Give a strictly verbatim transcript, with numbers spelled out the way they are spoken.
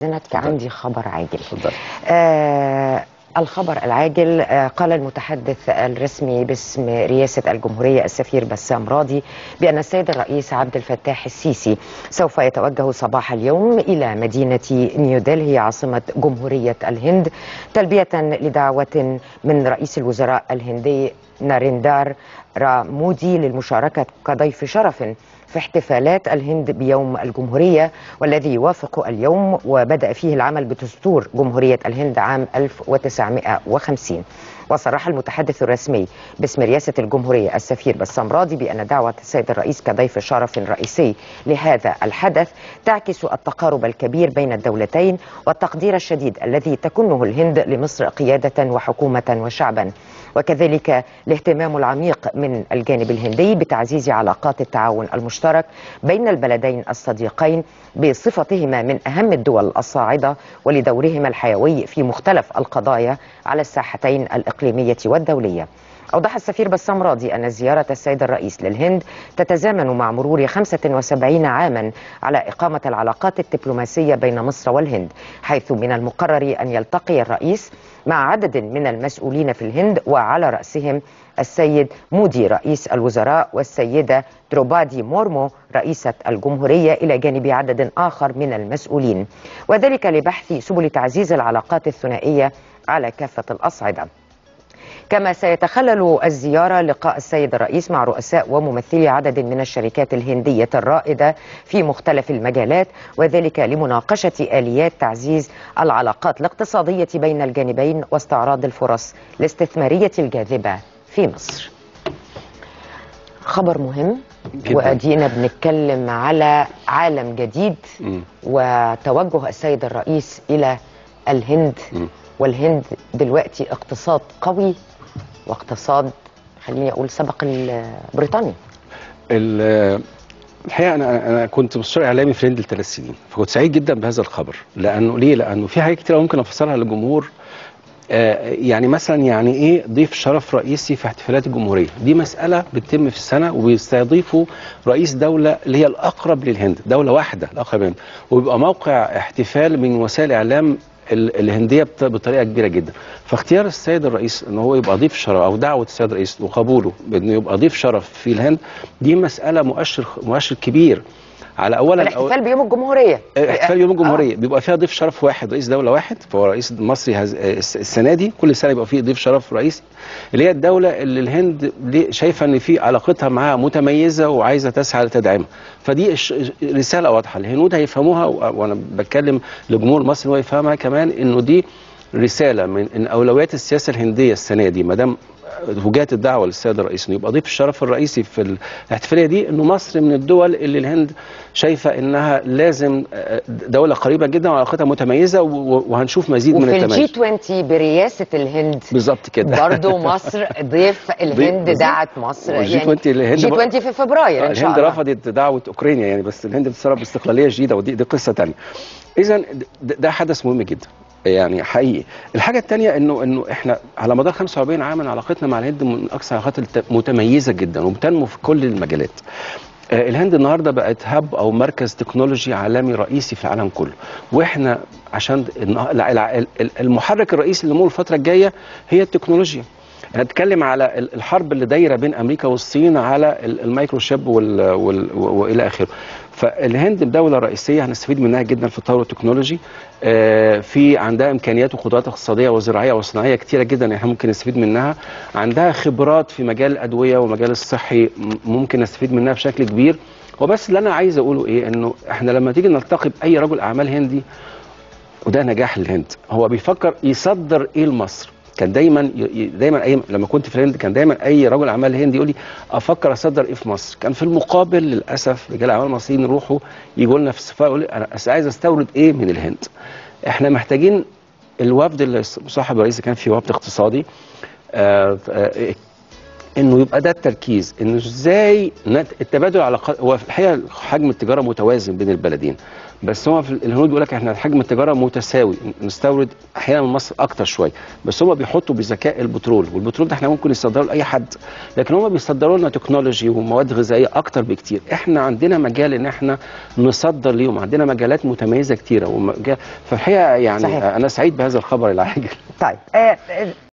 زينت عندي خبر عاجل. آه الخبر العاجل، آه قال المتحدث الرسمي باسم رئاسة الجمهورية السفير بسام راضي بأن السيد الرئيس عبد الفتاح السيسي سوف يتوجه صباح اليوم إلى مدينة نيودلهي عاصمة جمهورية الهند تلبية لدعوة من رئيس الوزراء الهندي ناريندر مودي للمشاركة كضيف شرف في احتفالات الهند بيوم الجمهورية، والذي يوافق اليوم وبدأ فيه العمل بدستور جمهورية الهند عام ألف وتسعمائة وخمسين. وصرح المتحدث الرسمي باسم رئاسة الجمهورية السفير بسام راضي بأن دعوة السيد الرئيس كضيف شرف رئيسي لهذا الحدث تعكس التقارب الكبير بين الدولتين والتقدير الشديد الذي تكنه الهند لمصر قيادة وحكومة وشعبا، وكذلك الاهتمام العميق من الجانب الهندي بتعزيز علاقات التعاون المشترك بين البلدين الصديقين بصفتهما من أهم الدول الصاعدة ولدورهما الحيوي في مختلف القضايا على الساحتين الإقليمية والدولية. أوضح السفير بسام راضي أن زيارة السيد الرئيس للهند تتزامن مع مرور خمسة وسبعين عاما على إقامة العلاقات الدبلوماسية بين مصر والهند، حيث من المقرر أن يلتقي الرئيس مع عدد من المسؤولين في الهند وعلى رأسهم السيد مودي رئيس الوزراء والسيدة دروبادي مورمو رئيسة الجمهورية إلى جانب عدد آخر من المسؤولين، وذلك لبحث سبل تعزيز العلاقات الثنائية على كافة الأصعدة. كما سيتخلل الزيارة لقاء السيد الرئيس مع رؤساء وممثلي عدد من الشركات الهندية الرائدة في مختلف المجالات، وذلك لمناقشة آليات تعزيز العلاقات الاقتصادية بين الجانبين واستعراض الفرص الاستثمارية الجاذبة في مصر. خبر مهم جداً. وأدينا بنتكلم على عالم جديد م. وتوجه السيد الرئيس إلى الهند م. والهند دلوقتي اقتصاد قوي واقتصاد خليني اقول سبق بريطانيا. الحقيقه انا انا كنت مستشار اعلامي في الهند لثلاث سنين، فكنت سعيد جدا بهذا الخبر. لانه ليه؟ لانه في حاجات كتير ممكن افسرها للجمهور. آه يعني مثلا يعني ايه ضيف شرف رئيسي في احتفالات الجمهوريه؟ دي مساله بتتم في السنه وبيستضيفوا رئيس دوله اللي هي الاقرب للهند، دوله واحده الاقرب للهند، وبيبقى موقع احتفال من وسائل الاعلام الهنديه بطريقه كبيره جدا. فاختيار السيد الرئيس ان هو يبقى ضيف شرف او دعوه السيد الرئيس وقبوله بانه يبقى ضيف شرف في الهند، دي مساله مؤشر مؤشر كبير على اولا الاحتفال بيوم الجمهوريه. احتفال يوم الجمهوريه آه. بيبقى فيها ضيف شرف واحد، رئيس دوله واحد، فهو رئيس مصري هز... السنه دي كل سنه يبقى فيه ضيف شرف رئيسي، اللي هي الدوله اللي الهند شايفه ان في علاقتها معاها متميزه وعايزه تسعى لتدعيمها. فدي رساله واضحه الهنود هيفهموها، وانا بتكلم لجمهور مصر هو يفهمها كمان، انه دي رساله من ان اولويات السياسه الهنديه السنه دي ما دام وجهت الدعوه للسيد الرئيس انه يبقى ضيف الشرف الرئيسي في الاحتفاليه دي، انه مصر من الدول اللي الهند شايفه انها لازم دوله قريبه جدا وعلاقتها متميزه، وهنشوف مزيد من التميز. وفي الجي عشرين برئاسه الهند بالظبط كده برضه مصر ضيف الهند دعت مصر يعني جي عشرين في فبراير ان شاء الله. الهند رفضت دعوه اوكرانيا يعني، بس الهند بتصرف باستقلاليه جديده ودي دي قصه ثانيه. اذا ده حدث مهم جدا يعني حقيقي. الحاجه الثانيه انه انه احنا على مدار خمسة وأربعين عاما علاقتنا مع الهند من اكثر العلاقات المتميزه جدا وبتنمو في كل المجالات. آه الهند النهارده بقت هاب او مركز تكنولوجي عالمي رئيسي في العالم كله، واحنا عشان المحرك الرئيسي لنمو الفتره الجايه هي التكنولوجيا. هنتكلم على الحرب اللي دايره بين امريكا والصين على الميكروشيب والى اخره. فالهند دوله رئيسيه هنستفيد منها جدا في التطور التكنولوجي. آه في عندها امكانيات وقدرات اقتصاديه وزراعيه وصناعيه كتيره جدا احنا ممكن نستفيد منها. عندها خبرات في مجال الادويه ومجال الصحي ممكن نستفيد منها بشكل كبير. وبس اللي انا عايز اقوله ايه، انه احنا لما تيجي نلتقي باي رجل اعمال هندي، وده نجاح الهند، هو بيفكر يصدر ايه لمصر. كان دايما دايما اي لما كنت في الهند كان دايما اي رجل اعمال هندي يقول لي افكر اصدر ايه في مصر. كان في المقابل للاسف رجال اعمال مصريين يروحوا يجوا لنا في السفاره يقولوا لي انا عايز استورد ايه من الهند. احنا محتاجين الوفد اللي صاحب الرئيس كان في وفد اقتصادي، آآ آآ انه يبقى ده التركيز، انه ازاي التبادل العلاقات. هو في الحقيقه حجم التجاره متوازن بين البلدين، بس هو في الهنود بيقول لك احنا حجم التجاره متساوي، نستورد احيانا من مصر اكتر شويه، بس هم بيحطوا بذكاء البترول، والبترول ده احنا ممكن نصدره لاي حد، لكن هم بيصدروا لنا تكنولوجي ومواد غذائيه اكتر بكتير. احنا عندنا مجال ان احنا نصدر ليهم، عندنا مجالات متميزه كتيره، فالحقيقه يعني صحيح. انا سعيد بهذا الخبر العاجل. طيب آه